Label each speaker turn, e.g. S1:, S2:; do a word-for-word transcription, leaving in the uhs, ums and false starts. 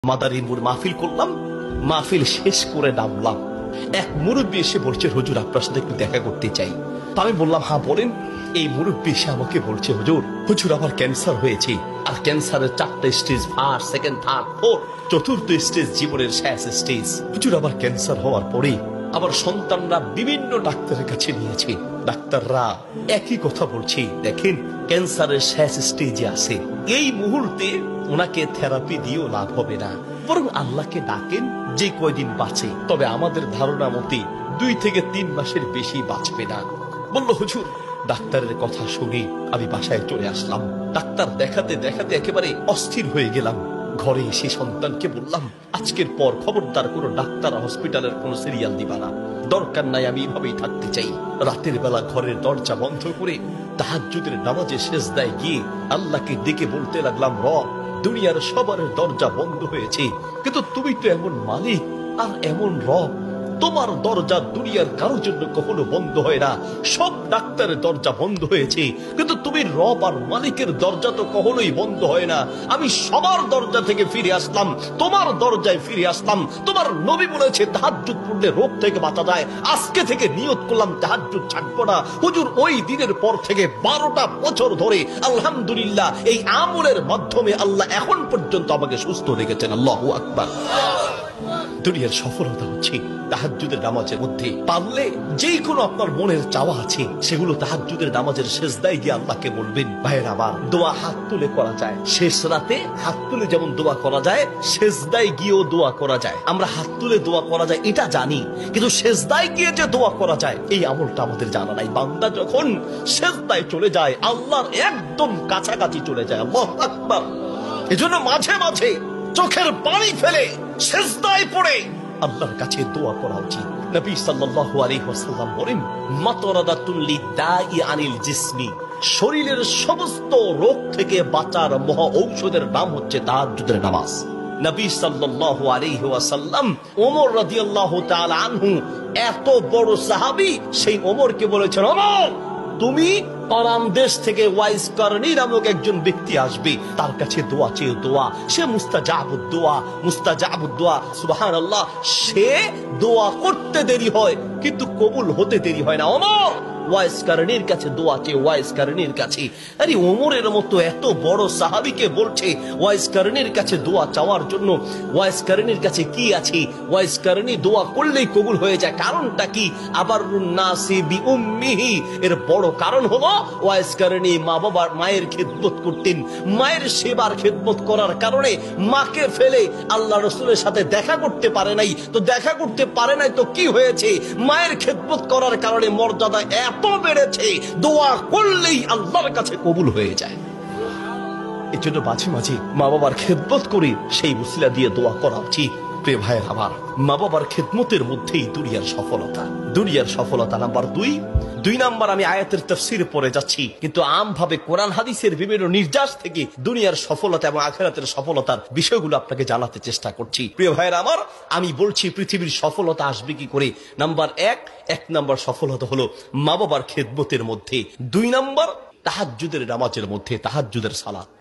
S1: মাদারীপুর মাহফিল করলাম, মাহফিল শেষ করে নামলাম। এক মুরব্বী এসে বলছে, হুজুর আপনার সাথে একটু দেখা করতে চাই। আমি বললাম, হ্যাঁ বলেন। এই মুরব্বী এসে আমাকে বলছে, হুজুর হুজুর আমার ক্যান্সার হয়েছে, আর ক্যান্সারের চারটা stage, first second third fourth, চতুর্থ স্টেজ জীবনের শেষ স্টেজ। হুজুর আমার ক্যান্সার হওয়ার পরে আমার সন্তানরা বিভিন্ন ডাক্তারের কাছে নিয়েছে, ডাক্তাররা একই কথা বলছে, দেখেন ক্যান্সারের শেষ স্টেজে আছে, এই মুহূর্তে ওনাকে থেরাপি দিয়েও লাভ হবে না, বরং আল্লাহকে ডাকেন যে কয়দিন বাঁচে, তবে আমাদের ধারণা মতে দুই থেকে তিন মাসের বেশি বাঁচবে না। বলল, হুজুর ডাক্তারের কথা শুনে আমি বাসায় চলে আসলাম। ডাক্তার দেখাতে দেখাতে একেবারে অস্থির হয়ে গেলাম। ঘরে এসে সন্তানকে বললাম, আজকের পর খবরদার কোনো ডাক্তার হসপিটালের কোনো সিরিয়াল দিবা না, দরকার নাই, আমি এভাবেই থাকতে চাই। রাতের বেলা ঘরের দরজা বন্ধ করে তাহাজ্জুদের নামাজে সেজদায় গিয়ে আল্লাহকে ডেকে বলতে লাগলাম, রব দুনিয়ার সবার দরজা বন্ধ হয়েছে, কিন্তু তুমি তো এমন মালিক আর এমন রব, তোমার দরজা দুনিয়ার কারোর জন্য কখনো বন্ধ হয় না। সব ডাক্তারের দরজা বন্ধ হয়েছে, কিন্তু তুমি রব আর মালিকের দরজা তো কখনোই বন্ধ হয় না। আমি সবার দরজা থেকে ফিরে আসলাম, তোমার দরজায় ফিরে আসলাম। তোমার নবী বলেছে তাহাজ্জুদ পড়লে রোগ থেকে বাঁচা যায়, আজকে থেকে নিয়ত করলাম তাহাজ্জুদ ছাড়বো না। হুজুর ওই দিনের পর থেকে বারোটা বছর ধরে আলহামদুলিল্লাহ এই আমলের মাধ্যমে আল্লাহ এখন পর্যন্ত আমাকে সুস্থ রেখেছেন। আল্লাহু আকবার। দুনিয়ার সফলতা হচ্ছে তাহাজ্জুদের নামাজের মধ্যে। পারলে যেই কোনো আপনার মনের চাওয়া আছে সেগুলো তাহাজ্জুদের নামাজের সেজদায় গিয়ে আল্লাহকে বলবেন। ভাইয়ের আবার দোয়া হাত তুলে করা যায়, শেষ রাতে হাত তুলে যেমন দোয়া করা যায়, সেজদায় গিয়েও দোয়া করা যায়। আমরা হাত তুলে দোয়া করা যায় এটা জানি, কিন্তু সেজদায় গিয়ে যে দোয়া করা যায় এই আমলটা আমাদের জানা নাই। বান্দা যখন সেজদায় চলে যায় আল্লাহর একদম কাছাকাছি চলে যায়। আল্লাহু আকবার। এজন্য মাঝে মাঝে চোখের পানি ফেলে সেজদায় পড়ে আল্লাহর কাছে দোয়া করা উচিত। নবী সাল্লাল্লাহু আলাইহি ওয়াসাল্লাম বলেন, মাতরাদাতুল লিদাই আনিল জিসমি, শরীরের সমস্ত রোগ থেকে বাঁচার মহা ঔষধের নাম হচ্ছে তাহাজ্জুদের নামাজ। নবী সাল্লাল্লাহু আলাইহি ওয়াসাল্লাম ওমর রাদিয়াল্লাহু তাআলা আনহু, এত বড় সাহাবী, সেই ওমরকে বলেছেন, ওমর তুমি আরাম দেশ থেকে ওয়াইস কারণী নামক একজন ব্যক্তি আসবে, তার কাছে দোয়া চেয়ে দোয়া, সে মুস্তাজাবুদ দোয়া, মুস্তাজাবুদ দোয়া, সুবহানাল্লাহ, সে দোয়া করতে দেরি হয় কিন্তু কবুল হতে দেরি হয় না। ওমর ওয়াইস কারণীর কাছে দোয়া চেয়ে ওয়াইস কারণীর কাছে। আরে ওমরের মতো এত বড় সাহাবীকে বলছে ওয়াইস কারণীর কাছে দোয়া চাওয়ার জন্য। ওয়াইস কারণীর কাছে কি আছে? ওয়াইস কারণী দোয়া করলেই কবুল হয়ে যায়। কারণটা কি? আবারুন নাসি বিউম্মিহি, এর বড় কারণ হলো ওয়াইস কারণী মা বাবার মায়ের খেদমত করতেন। মায়ের সেবার খেদমত করার কারণে মাকে ফেলে আল্লাহ রাসূলের সাথে দেখা করতে পারে নাই। তো দেখা করতে পারে নাই তো কি হয়েছে? মায়ের খেদমত করার কারণে মর্যাদা এত বেড়েছে, দোয়া করলেই আল্লাহর কাছে কবুল হয়ে যায়। এই জন্য মাঝে মাঝে মা বাবার খেদমত করে সেই উসিলা দিয়ে দোয়া করা উচিত। প্রিয় ভাইয়ের আমার, মা বাবার খেদমতের মধ্যেই দুনিয়ার সফলতা। দুনিয়ার সফলতা নাম্বার দুই। দুই নাম্বার আমি আয়াতের তাফসীর পড়ে যাচ্ছি, কিন্তু আমভাবে কোরআন হাদিসের বিভিন্ন নির্যাস থেকে দুনিয়ার সফলতা এবং আখিরাতের সফলতার বিষয়গুলো আপনাকে জানাতে চেষ্টা করছি। প্রিয় ভাইয়ের আমার, আমি বলছি পৃথিবীর সফলতা আসবে কি করে। নাম্বার এক এক নাম্বার সফলতা হলো মা বাবার খেদমতের মধ্যে। দুই নাম্বার তাহাজ্জুদের নামাজের মধ্যে, তাহাজ্জুদের সালাত।